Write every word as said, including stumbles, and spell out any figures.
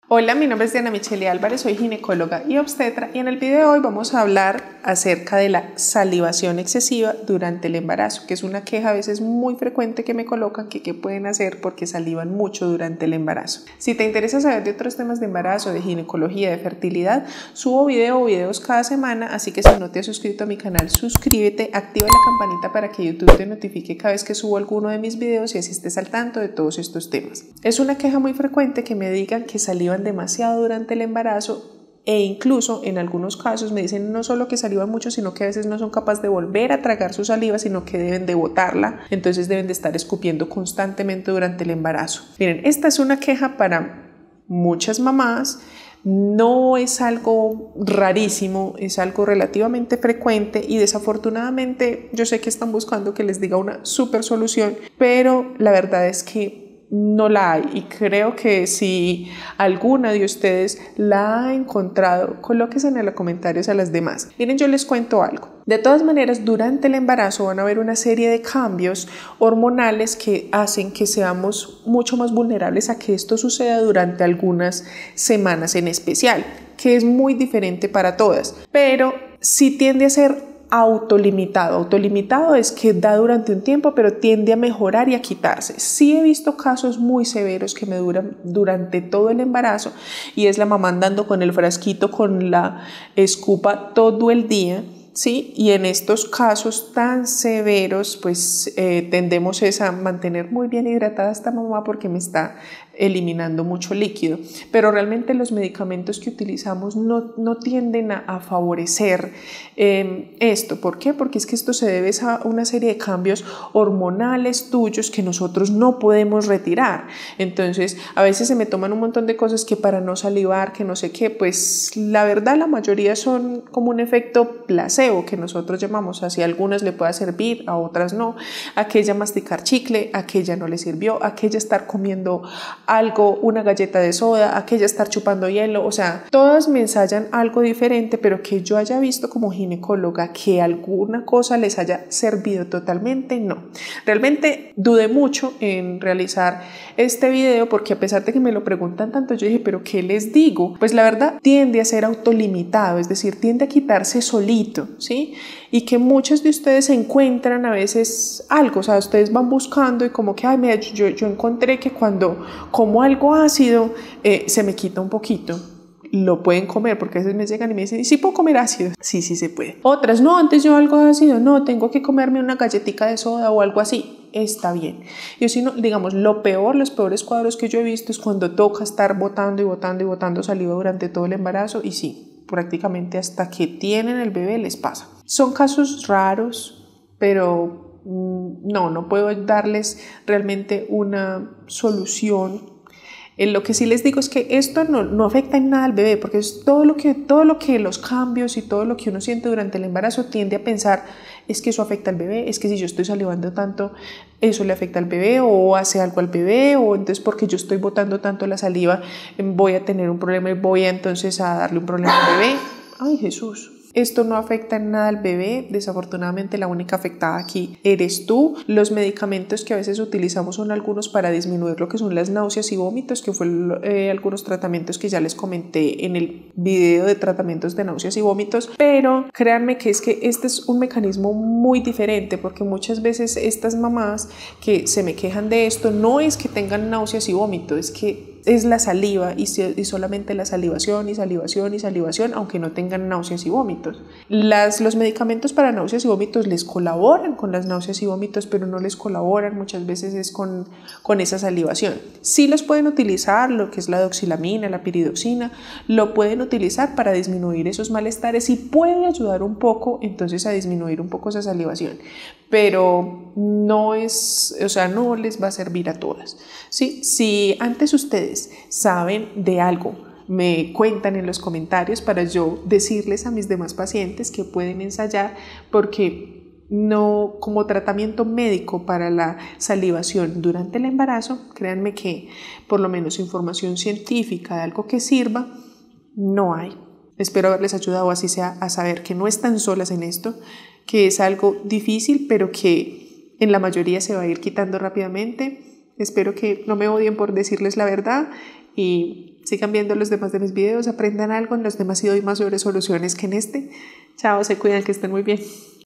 Hola, mi nombre es Diana Michelle Álvarez, soy ginecóloga y obstetra y en el video de hoy vamos a hablar acerca de la salivación excesiva durante el embarazo, que es una queja a veces muy frecuente que me colocan que qué pueden hacer porque salivan mucho durante el embarazo. Si te interesa saber de otros temas de embarazo, de ginecología, de fertilidad, subo video o videos cada semana, así que si no te has suscrito a mi canal, suscríbete, activa la campanita para que YouTube te notifique cada vez que subo alguno de mis videos y así estés al tanto de todos estos temas. Es una queja muy frecuente que me digan que salivan demasiado durante el embarazo e incluso en algunos casos me dicen no solo que salivan mucho, sino que a veces no son capaces de volver a tragar su saliva, sino que deben de botarla, entonces deben de estar escupiendo constantemente durante el embarazo. Miren, esta es una queja para muchas mamás. No es algo rarísimo, es algo relativamente frecuente y desafortunadamente yo sé que están buscando que les diga una super solución, pero la verdad es que no la hay y creo que si alguna de ustedes la ha encontrado, colóquense en los comentarios a las demás. Miren, yo les cuento algo. De todas maneras, durante el embarazo van a haber una serie de cambios hormonales que hacen que seamos mucho más vulnerables a que esto suceda durante algunas semanas en especial, que es muy diferente para todas, pero sí tiende a ser autolimitado. Autolimitado es que da durante un tiempo, pero tiende a mejorar y a quitarse. Sí he visto casos muy severos que me duran durante todo el embarazo y es la mamá andando con el frasquito con la escupa todo el día. Sí, y en estos casos tan severos, pues eh, tendemos es a mantener muy bien hidratada esta mamá porque me está eliminando mucho líquido, pero realmente los medicamentos que utilizamos no, no tienden a, a favorecer eh, esto. ¿Por qué? Porque es que esto se debe a una serie de cambios hormonales tuyos que nosotros no podemos retirar. Entonces, a veces se me toman un montón de cosas que para no salivar, que no sé qué, pues la verdad la mayoría son como un efecto placebo que nosotros llamamos, así a algunas le pueda servir, a otras no, aquella masticar chicle, aquella no le sirvió, aquella estar comiendo algo, una galleta de soda, aquella estar chupando hielo, o sea, todas me ensayan algo diferente, pero que yo haya visto como ginecóloga que alguna cosa les haya servido totalmente, no. Realmente dudé mucho en realizar este video porque a pesar de que me lo preguntan tanto, yo dije, pero ¿qué les digo? Pues la verdad tiende a ser autolimitado, es decir, tiende a quitarse solito, ¿sí? Y que muchos de ustedes encuentran a veces algo, o sea, ustedes van buscando y como que, ay, mira, yo, yo encontré que cuando como algo ácido eh, se me quita un poquito. Lo pueden comer porque a veces me llegan y me dicen, ¿sí puedo comer ácido? Sí, sí se puede. Otras, no, antes yo algo ácido, no, tengo que comerme una galletita de soda o algo así. Está bien. Yo si no, digamos, lo peor, los peores cuadros que yo he visto es cuando toca estar botando y botando y botando saliva durante todo el embarazo y sí, prácticamente hasta que tienen el bebé les pasa. Son casos raros, pero no, no puedo darles realmente una solución. En lo que sí les digo es que esto no, no afecta en nada al bebé, porque es todo lo que, todo lo que los cambios y todo lo que uno siente durante el embarazo tiende a pensar es que eso afecta al bebé, es que si yo estoy salivando tanto, eso le afecta al bebé o hace algo al bebé, o entonces porque yo estoy botando tanto la saliva voy a tener un problema y voy a entonces a darle un problema al bebé. Ay, Jesús. Esto no afecta en nada al bebé, desafortunadamente la única afectada aquí eres tú. Los medicamentos que a veces utilizamos son algunos para disminuir lo que son las náuseas y vómitos, que fue eh, algunos tratamientos que ya les comenté en el video de tratamientos de náuseas y vómitos, pero créanme que es que este es un mecanismo muy diferente porque muchas veces estas mamás que se me quejan de esto no es que tengan náuseas y vómitos, es que es la saliva y, y solamente la salivación y salivación y salivación, aunque no tengan náuseas y vómitos. Las, los medicamentos para náuseas y vómitos les colaboran con las náuseas y vómitos, pero no les colaboran muchas veces es con, con esa salivación. Sí los pueden utilizar, lo que es la doxilamina, la piridoxina, lo pueden utilizar para disminuir esos malestares y puede ayudar un poco entonces a disminuir un poco esa salivación, pero no es, o sea, no les va a servir a todas. ¿Sí? Si antes ustedes saben de algo, me cuentan en los comentarios para yo decirles a mis demás pacientes que pueden ensayar, porque no, como tratamiento médico para la salivación durante el embarazo, créanme que por lo menos información científica de algo que sirva no hay. Espero haberles ayudado así sea a saber que no están solas en esto, que es algo difícil pero que en la mayoría se va a ir quitando rápidamente. Espero que no me odien por decirles la verdad y sigan viendo los demás de mis videos, aprendan algo, en los demás y doy más sobre soluciones que en este. Chao, se cuidan, que estén muy bien.